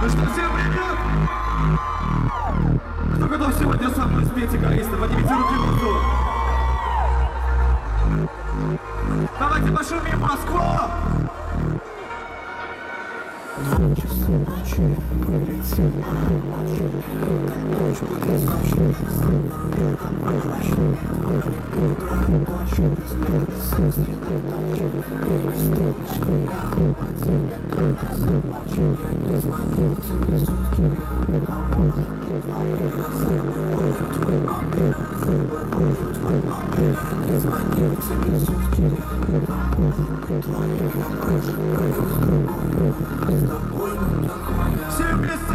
Ну что, всем привет! Кто готов сегодня со мной спеть эгоиста? Поднимите руки в воздух! Давайте пошумим Москву! Все вместе!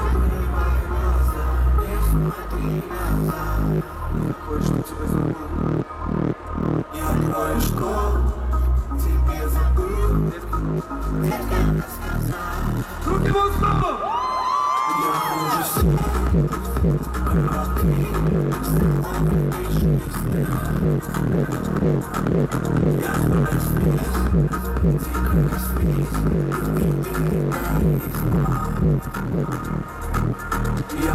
Кое-что тебе забыл. Я кое-что тебе забыл. Руки в воздух! Я хуже всех. Я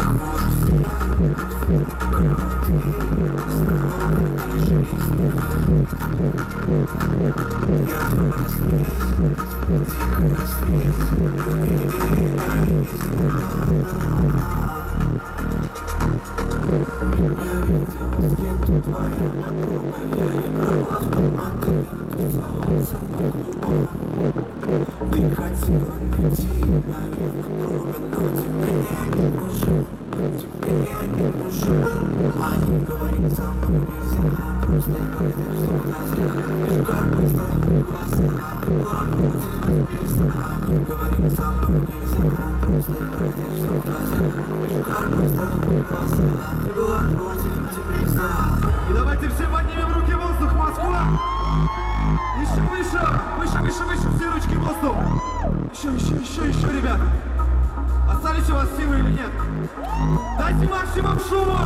И давайте все поднимем руки в воздух, Москва! Еще выше! Выше, все ручки в воздух! Еще, ребят! Остались у вас силы или нет? Дайте максимум шума!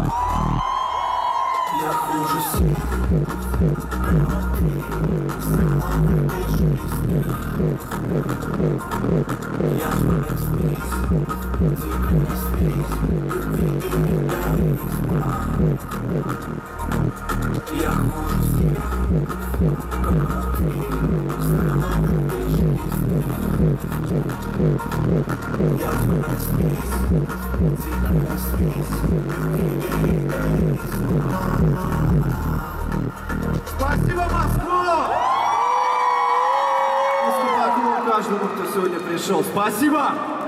Я хуже всех. Спасибо, Москва! Каждому, кто сегодня пришел. Спасибо!